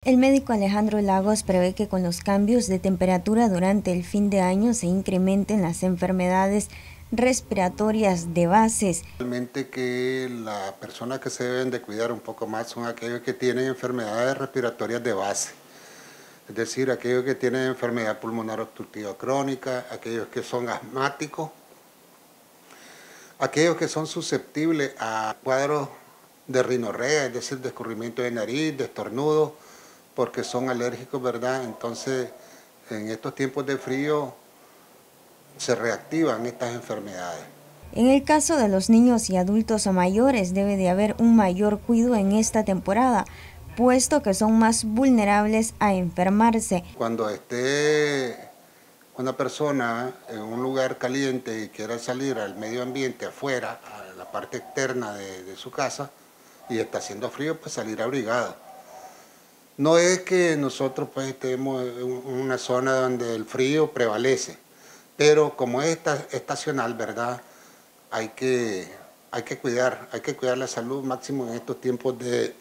El médico Alejandro Lagos prevé que con los cambios de temperatura durante el fin de año se incrementen las enfermedades respiratorias de bases. Realmente que las personas que se deben de cuidar un poco más son aquellos que tienen enfermedades respiratorias de base. Es decir, aquellos que tienen enfermedad pulmonar obstructiva crónica, aquellos que son asmáticos, aquellos que son susceptibles a cuadros de rinorrea, es decir, de escurrimiento de nariz, de estornudo, porque son alérgicos, ¿verdad? Entonces, en estos tiempos de frío se reactivan estas enfermedades. En el caso de los niños y adultos mayores debe de haber un mayor cuidado en esta temporada, puesto que son más vulnerables a enfermarse. Cuando esté una persona en un lugar caliente y quiera salir al medio ambiente afuera, a la parte externa de su casa, y está haciendo frío, pues salir abrigado. No es que nosotros pues estemos en una zona donde el frío prevalece, pero como es estacional, ¿verdad? Hay que cuidar la salud máximo en estos tiempos de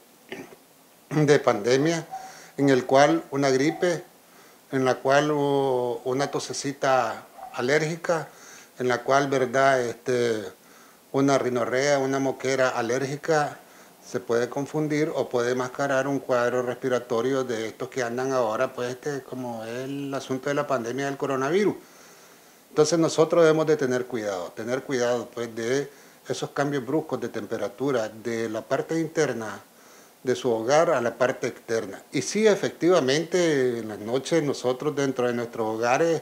pandemia, en el cual una gripe, en la cual una tosecita alérgica, en la cual, ¿verdad? Una rinorrea, una moquera alérgica, se puede confundir o puede mascarar un cuadro respiratorio de estos que andan ahora, pues como es el asunto de la pandemia del coronavirus. Entonces nosotros debemos de tener cuidado pues de esos cambios bruscos de temperatura de la parte interna de su hogar a la parte externa. Y sí, efectivamente, en las noches nosotros dentro de nuestros hogares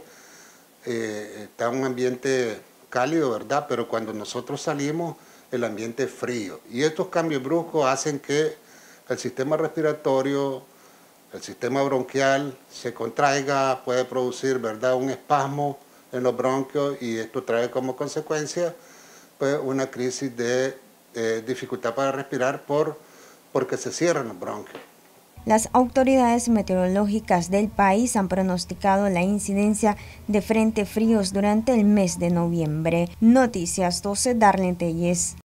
está un ambiente cálido, ¿verdad? Pero cuando nosotros salimos, el ambiente es frío. Y estos cambios bruscos hacen que el sistema respiratorio, el sistema bronquial se contraiga, puede producir, ¿verdad?, un espasmo en los bronquios, y esto trae como consecuencia pues una crisis de dificultad para respirar porque se cierran los bronquios. Las autoridades meteorológicas del país han pronosticado la incidencia de frentes fríos durante el mes de noviembre. Noticias 12, Darlene Telles.